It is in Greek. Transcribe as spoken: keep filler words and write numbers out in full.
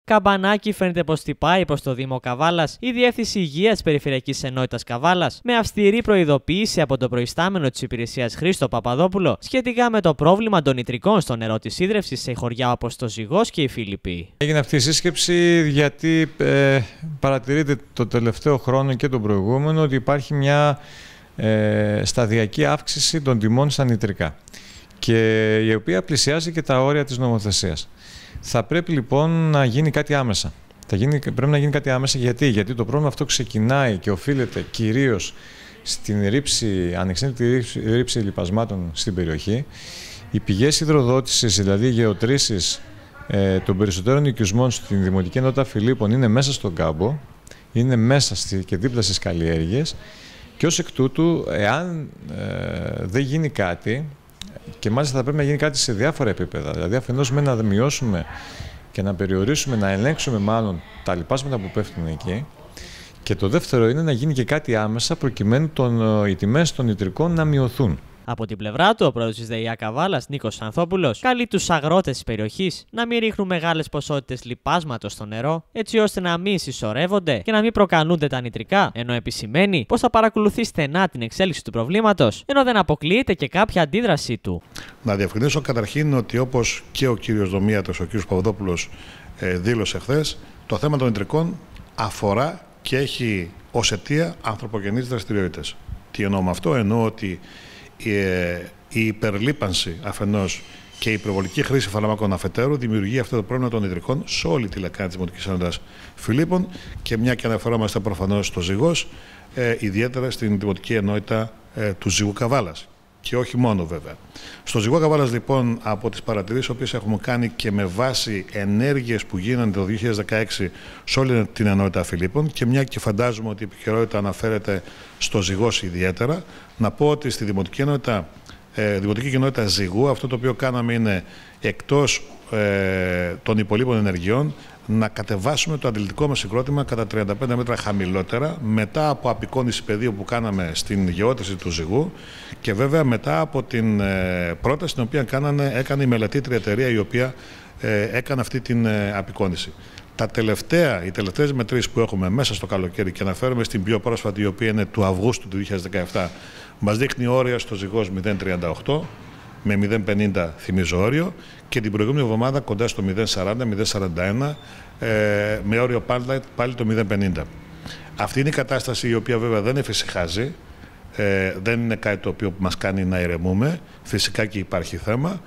Καμπανάκι φαίνεται πως τυπάει προς το Δήμο Καβάλας η Διεύθυνση Υγείας Περιφερειακής Ενότητας Καβάλας, με αυστηρή προειδοποίηση από τον προϊστάμενο της υπηρεσίας Χρήστο Παπαδόπουλο σχετικά με το πρόβλημα των νητρικών στο νερό της ίδρευσης σε χωριά όπως το Ζυγός και η Φιλιππή. Έγινε αυτή η σύσκεψη γιατί ε, παρατηρείται το τελευταίο χρόνο και τον προηγούμενο ότι υπάρχει μια ε, σταδιακή αύξηση των τιμών στα νητρικά, και η οποία πλησιάζει και τα όρια της νομοθεσίας. Θα πρέπει λοιπόν να γίνει κάτι άμεσα. Θα γίνει, πρέπει να γίνει κάτι άμεσα γιατί, γιατί το πρόβλημα αυτό ξεκινάει και οφείλεται κυρίως στην ρήψη, ανεξέλεγκτη ρήψη, ρήψη λιπασμάτων στην περιοχή. Οι πηγές υδροδότησης, δηλαδή οι γεωτρήσεις ε, των περισσότερων οικισμών στην Δημοτική Ενότητα Φιλίππων, είναι μέσα στον κάμπο, είναι μέσα στη, και δίπλα στις καλλιέργειες, και ως εκ τούτου, εάν ε, δεν γίνει κάτι, και μάλιστα θα πρέπει να γίνει κάτι σε διάφορα επίπεδα, δηλαδή αφενός με να μειώσουμε και να περιορίσουμε, να ελέγξουμε μάλλον τα λιπάσματα που πέφτουν εκεί, και το δεύτερο είναι να γίνει και κάτι άμεσα προκειμένου τον, οι τιμές των νητρικών να μειωθούν. Από την πλευρά του, ο πρόεδρος της ΔΕΙΑ Καβάλας, Νίκος Ανθόπουλος, καλεί τους αγρότες της περιοχής να μην ρίχνουν μεγάλες ποσότητες λιπάσματος στο νερό, έτσι ώστε να μην συσσωρεύονται και να μην προκαλούνται τα νητρικά, ενώ επισημαίνει πως θα παρακολουθεί στενά την εξέλιξη του προβλήματος, ενώ δεν αποκλείεται και κάποια αντίδρασή του. Να διευκρινίσω καταρχήν ότι, όπως και ο κύριος Δομίατος, ο κύριος Παπαδόπουλος ε, δήλωσε χθες, το θέμα των νητρικών αφορά και έχει ως αιτία ανθρωπογενείς δραστηριότητες. Τι εννοώ με αυτό? Εννοώ ότι η υπερλίπανση αφενός και η υπερβολική χρήση φαρμάκων αφετέρου δημιουργεί αυτό το πρόβλημα των νητρικών σε όλη τη λεκάνη της Δημοτικής Ενότητας Φιλίππων, και μια και αναφερόμαστε προφανώς στο Ζυγός, ε, ιδιαίτερα στην Δημοτική Ενότητα ε, του Ζυγού Καβάλας. Και όχι μόνο βέβαια. Στο Ζυγό Καβάλας λοιπόν, από τις παρατηρήσεις οποίες έχουμε κάνει και με βάση ενέργειες που γίνανε το δύο χιλιάδες δεκαέξι σε όλη την Ενότητα Φιλίππων, και μια και φαντάζομαι ότι η επικαιρότητα αναφέρεται στο Ζυγός ιδιαίτερα, να πω ότι στη Δημοτική Ενότητα, ε, Δημοτική Κοινότητα Ζυγού, αυτό το οποίο κάναμε είναι, εκτός ε, των υπολείπων ενεργειών, να κατεβάσουμε το αντιληπτικό μας συγκρότημα κατά τριάντα πέντε μέτρα χαμηλότερα, μετά από απεικόνιση πεδίου που κάναμε στην γεώτρηση του Ζυγού, και βέβαια μετά από την ε, πρόταση την οποία κάνανε, έκανε η μελετήτρια εταιρεία η οποία ε, έκανε αυτή την ε, απεικόνιση. Τα τελευταία, οι τελευταίες μετρήσεις που έχουμε μέσα στο καλοκαίρι, και αναφέρομαι στην πιο πρόσφατη, η οποία είναι του Αυγούστου του δύο χιλιάδες δεκαεπτά, μας δείχνει όρια στο Ζυγός μηδέν κόμμα τριάντα οκτώ, με μηδέν κόμμα πενήντα θυμίζω όριο, και την προηγούμενη εβδομάδα κοντά στο μηδέν κόμμα σαράντα, μηδέν κόμμα σαράντα ένα, ε, με όριο πάλι, πάλι το μηδέν κόμμα πενήντα. Αυτή είναι η κατάσταση η οποία βέβαια δεν εφησυχάζει, ε, δεν είναι κάτι το οποίο μας κάνει να ηρεμούμε, φυσικά και υπάρχει θέμα,